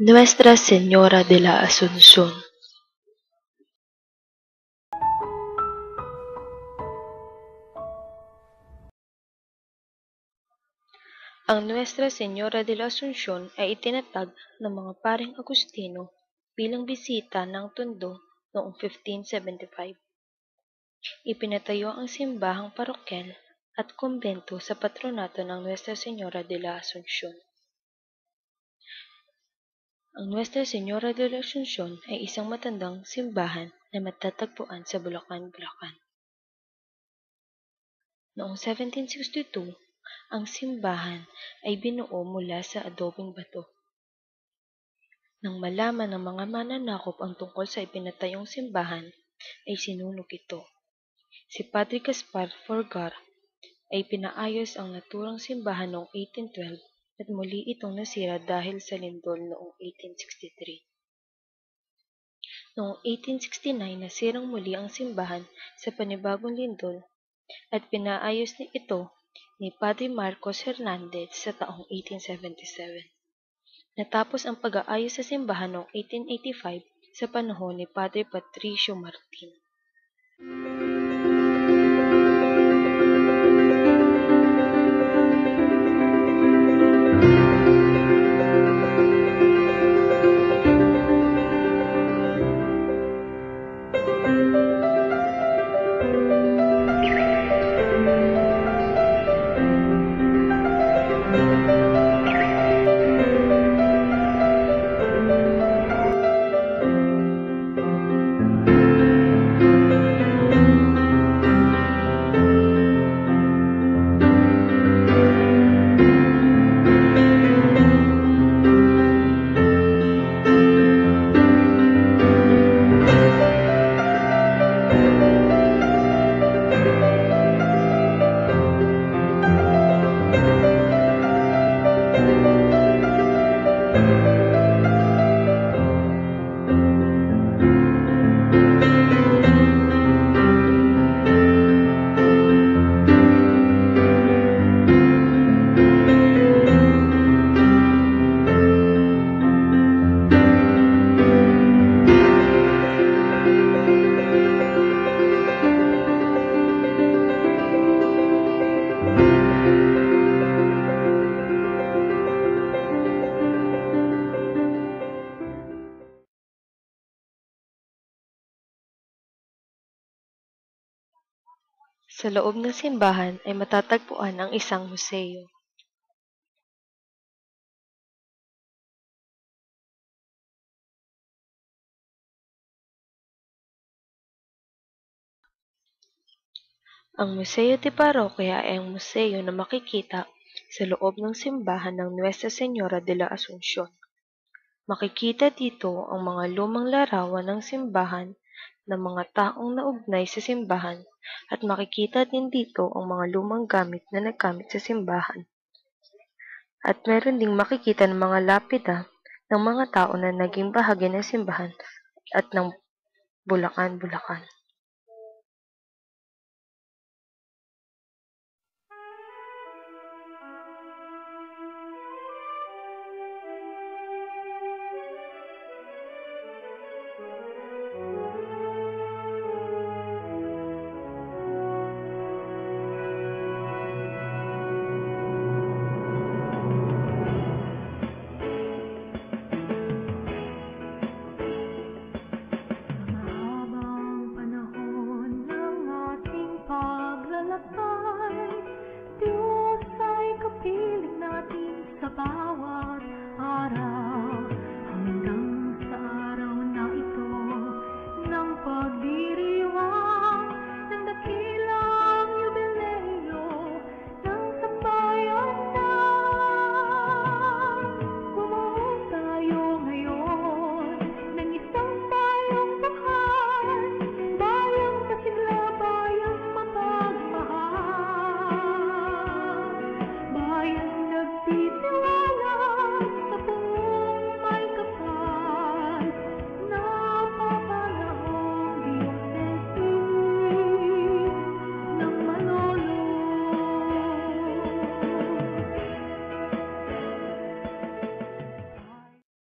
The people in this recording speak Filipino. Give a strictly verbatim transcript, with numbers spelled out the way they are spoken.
Nuestra Señora de la Asunción. Ang Nuestra Señora de la Asunción ay itinatag ng mga paring Agustino bilang bisita ng Tondo noong fifteen seventy-five. Ipinatayo ang simbahang parokyal at kumbento sa patronato ng Nuestra Señora de la Asunción. Ang Nuestra Señora de la Asunción ay isang matandang simbahan na matatagpuan sa Bulacan, Bulacan. Noong seventeen sixty-two, ang simbahan ay binuo mula sa adobeng bato. Nang malaman ng mga mananakop ang tungkol sa ipinatayong simbahan, ay sinunog ito. Si Padre Gaspar Forgar ay pinaayos ang naturang simbahan noong eighteen twelve at muli itong nasira dahil sa lindol noong eighteen sixty-three. Noong eighteen sixty-nine, nasirang muli ang simbahan sa panibagong lindol at pinaayos ni ito ni Padre Marcos Hernandez sa taong eighteen seventy-seven. Natapos ang pag-aayos sa simbahan noong eighteen eighty-five sa panahon ni Padre Patricio Martin. Sa loob ng simbahan ay matatagpuan ang isang museo. Ang Museo de Parroquia ay ang museo na makikita sa loob ng simbahan ng Nuestra Señora de la Asunción. Makikita dito ang mga lumang larawan ng simbahan ng mga taong naugnay sa simbahan at makikita din dito ang mga lumang gamit na nagamit sa simbahan. At meron ding makikita ng mga lapida ng mga tao na naging bahagi ng simbahan at ng Bulakan, Bulacan.